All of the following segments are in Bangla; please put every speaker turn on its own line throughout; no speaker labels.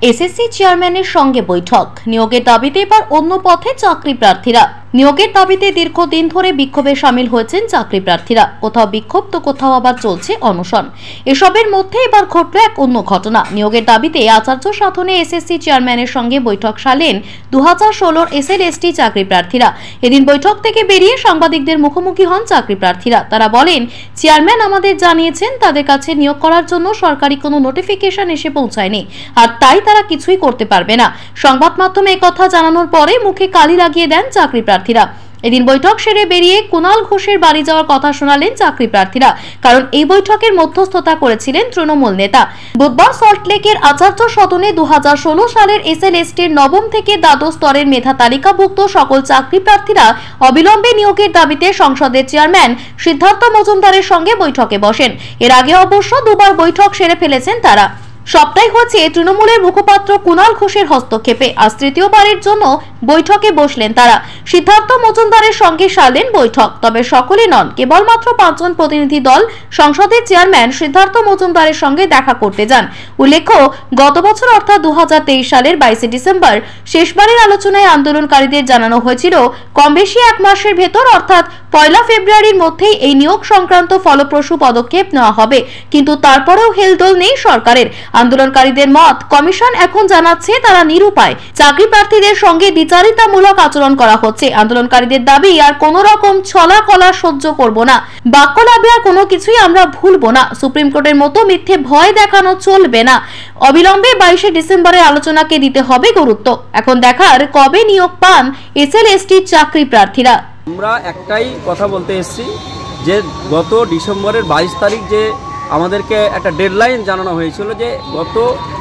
এসএসসি চেয়ারম্যানের সঙ্গে বৈঠক। নিয়োগের দাবিতে এবার অন্য পথে চাকরি প্রার্থীরা। নিয়োগের দাবিতে দীর্ঘদিন ধরে বিক্ষোভে সামিল হয়েছেন চাকরি প্রার্থীরা। কোথাও বিক্ষোভ তো কোথাও আবার চলছে অনশন। এসবের মধ্যে এবার ঘটল এক অন্য ঘটনা। নিয়োগের দাবিতে আচার্য সাধনে এসএসসি চেয়ারম্যানের সঙ্গে বৈঠক সারলেন 2016 এসএলএসটি চাকরি প্রার্থীরা। এদিন বৈঠক থেকে বেরিয়ে সাংবাদিকদের মুখোমুখি হন চাকরি প্রার্থীরা। তারা বলেন, চেয়ারম্যান আমাদের জানিয়েছেন তাদের কাছে নিয়োগ করার জন্য সরকারি কোনো নোটিফিকেশন এসে পৌঁছায়নি, আর তাই তারা কিছুই করতে পারবে না। সংবাদ মাধ্যমে একথা জানানোর পরে মুখে কালি লাগিয়ে দেন চাকরি প্রার্থীরা। এদিন বৈঠক সেরে বেরিয়ে কুণাল ঘোষের বাড়ি যাওয়ার কথা শোনালেন চাকরি প্রার্থীরা, কারণ এই বৈঠকের মধ্যস্থতা করেছিলেন তৃণমূল নেতা। বুধবার সল্টলেকের আচার্য সদনে 2016 সালের এসএলএসটির নবম থেকে দ্বাদশ স্তরের মেধা তালিকাভুক্ত সকল চাকরি প্রার্থীরা অবিলম্বে নিয়োগের দাবিতে সংসদের চেয়ারম্যান সিদ্ধার্থ মজুমদারের সঙ্গে বৈঠকে বসেন। এর আগে অবশ্য দুবার বৈঠক সেরে ফেলেছেন তারা। সবটাই হচ্ছে তৃণমূলের মুখপাত্র কুণাল ঘোষের হস্তক্ষেপে। আজ তৃতীয়বারের জন্য বৈঠকে বসলেন তারা। সিদ্ধার্থ মজুমদারের সঙ্গে সারলেন বৈঠক। তবে সকলে নন, কেবলমাত্র 5 জন প্রতিনিধি দল সংসদের চেয়ারম্যান সিদ্ধার্থ মজুমদারের সঙ্গে দেখা করতে যান। উল্লেখ্য, গত বছর অর্থাৎ 2023 সালের 22 ডিসেম্বর শেষবারের আলোচনায় আন্দোলনকারীদের জানানো হয়েছিল কম বেশি 1 মাসের ভেতর অর্থাৎ 1 ফেব্রুয়ারির মধ্যেই এই নিয়োগ সংক্রান্ত ফলপ্রসূ পদক্ষেপ নেওয়া হবে। কিন্তু তারপরেও হেলদোল নেই সরকারের। আন্দোলনকারীদের মত, কমিশন এখন জানাচ্ছে তারা নিরুপায়। চাকরি প্রার্থীদের সঙ্গে দ্বিচারিতামূলক আচরণ করা হচ্ছে। আন্দোলনকারীদের দাবি, আর কোন রকম ছলা কলা সহ্য করব না, বাক্যলাভে আর কোনো কিছুই আমরা ভুলবো না। সুপ্রিম কোর্টের মতো মিথ্যে ভয় দেখানো চলবে না। অবিলম্বে 22 ডিসেম্বরের আলোচনাকে দিতে হবে গুরুত্ব। এখন দেখার কবে নিয়োগ পান এসএলএসটি চাকরি প্রার্থীরা।
আমরা একটাই কথা বলতে এসেছি যে গত ডিসেম্বরের 22 তারিখ যে আমাদেরকে একটা ডেডলাইন জানানো হয়েছিল যে গত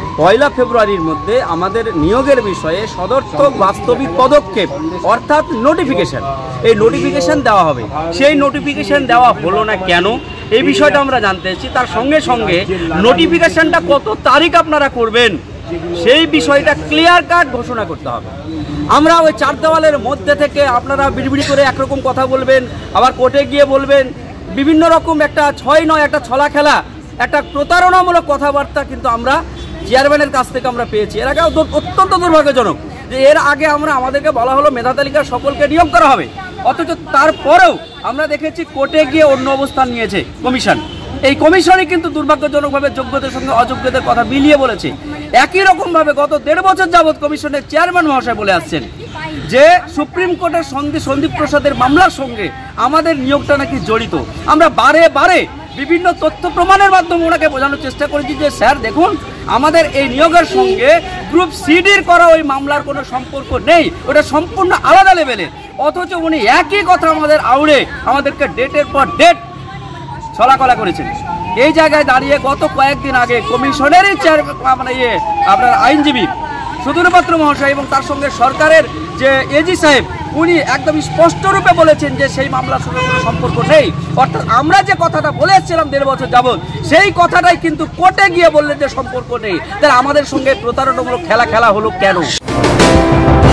1 ফেব্রুয়ারির মধ্যে আমাদের নিয়োগের বিষয়ে সদর্থক বাস্তবিক পদক্ষেপ অর্থাৎ নোটিফিকেশন, এই নোটিফিকেশন দেওয়া হবে। সেই নোটিফিকেশন দেওয়া হলো না কেন, এই বিষয়টা আমরা জানতে চাইছি। তার সঙ্গে সঙ্গে নোটিফিকেশনটা কত তারিখ আপনারা করবেন সেই বিষয়টা ক্লিয়ার কাট ঘোষণা করতে হবে। আমরা ওই 4 দেওয়ালের মধ্যে থেকে আপনারা বিড়বিড়ি করে একরকম কথা বলবেন, আবার কোর্টে গিয়ে বলবেন, বিভিন্ন রকম একটা একটা ছলা খেলা, একটা প্রতারণামূলক কথাবার্তা কিন্তু আমরা চেয়ারম্যানের কাছ থেকে আমরা পেয়েছি। এর আগে অত্যন্ত দুর্ভাগ্যজনক যে এর আগে আমাদেরকে বলা হলো মেধা তালিকার সকলকে নিয়োগ করা হবে, অথচ তারপরেও আমরা দেখেছি কোর্টে গিয়ে অন্য অবস্থান নিয়েছে কমিশন। এই কমিশনই কিন্তু দুর্ভাগ্যজনকভাবে যোগ্যদের সঙ্গে অযোগ্যদের কথা মিলিয়ে বলেছে। একই রকমভাবে গত 1.5 বছর যাবৎ কমিশনের চেয়ারম্যান মহাশয় বলে আসছেন যে সুপ্রিম কোর্টের সন্দীপ প্রসাদের মামলার সঙ্গে আমাদের নিয়োগটা নাকি জড়িত। আমরা বারে বারে বিভিন্ন তথ্য প্রমাণের মাধ্যমে ওনাকে বোঝানোর চেষ্টা করেছি যে স্যার দেখুন, আমাদের এই নিয়োগের সঙ্গে গ্রুপ সিডির করা ওই মামলার কোনো সম্পর্ক নেই, ওটা সম্পূর্ণ আলাদা লেভেলের। অথচ উনি একই কথা আমাদের আউড়ে আমাদেরকে ডেটের পর ডেট ছলাকলা করেছেন। এই জায়গায় দাঁড়িয়ে গত কয়েকদিন আগে কমিশনেরই আপনার আইনজীবী সুধীরপাত্র মহাশয় এবং তার সঙ্গে সরকারের যে এজি সাহেব, উনি একদম স্পষ্ট রূপে বলেছেন যে সেই মামলার সঙ্গে কোনো সম্পর্ক নেই। অর্থাৎ আমরা যে কথাটা বলে এসেছিলাম 1.5 বছর যাবৎ, সেই কথাটাই কিন্তু কোর্টে গিয়ে বললেন যে সম্পর্ক নেই। তাহলে আমাদের সঙ্গে প্রতারণামূলক খেলা হলো কেন?